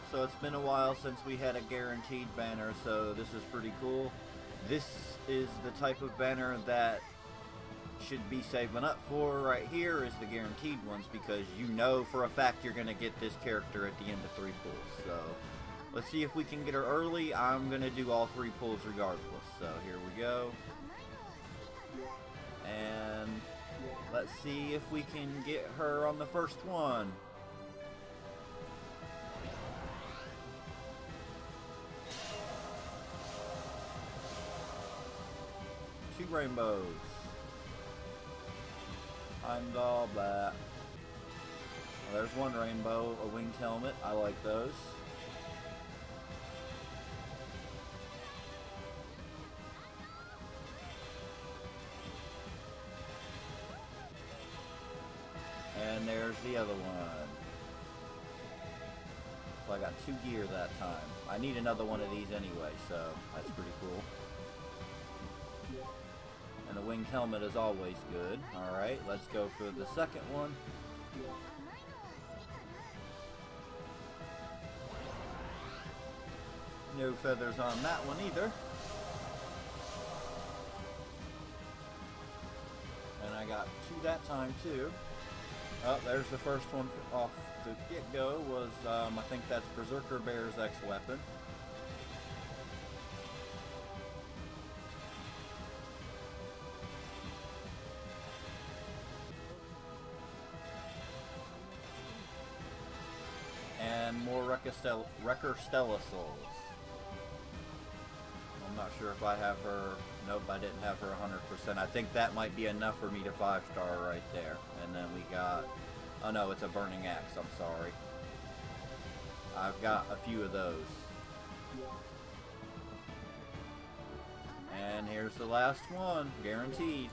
So it's been a while since we had a guaranteed banner, so this is pretty cool. This is the type of banner that should be saving up for right here, is the guaranteed ones, because you know for a fact you're going to get this character at the end of 3 pulls. So let's see if we can get her early. I'm going to do all 3 pulls regardless. So here we go. And let's see if we can get her on the first one. Two rainbows. Heimdall, blah. Well, there's one rainbow, a winged helmet. I like those. And there's the other one. So I got 2 gear that time. I need another one of these anyway, so that's pretty cool. And the winged helmet is always good. Alright, let's go for the second one. No feathers on that one either. And I got 2 that time too. Oh, there's the first one off the get-go. Was I think that's Berserker Bear's X-Weapon. And more Wrecker Stella souls. I'm not sure if I have her. Nope, I didn't have her 100%. I think that might be enough for me to 5-star right there. And then we got... Oh no, it's a Burning Axe, I'm sorry. I've got a few of those. And here's the last one, guaranteed.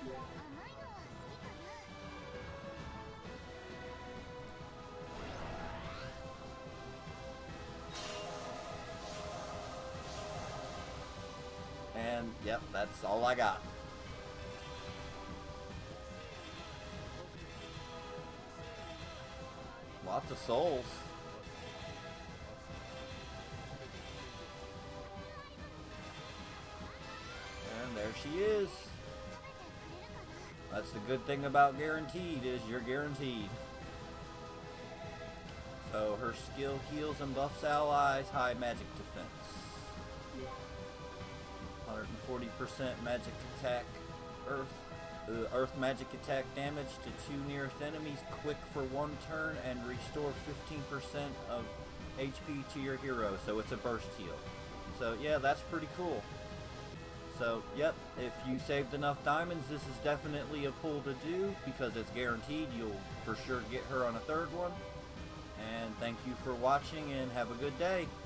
And, yep, that's all I got. Lots of souls. And there she is. That's the good thing about guaranteed, is you're guaranteed. So her skill heals and buffs allies, high magic defense. 140% magic attack, earth magic attack damage to 2 nearest enemies, quick for 1 turn, and restore 15% of HP to your hero. So it's a burst heal. So yeah, that's pretty cool. So yep, if you saved enough diamonds, this is definitely a pull to do, because it's guaranteed you'll for sure get her on a 3rd one. And thank you for watching, and have a good day.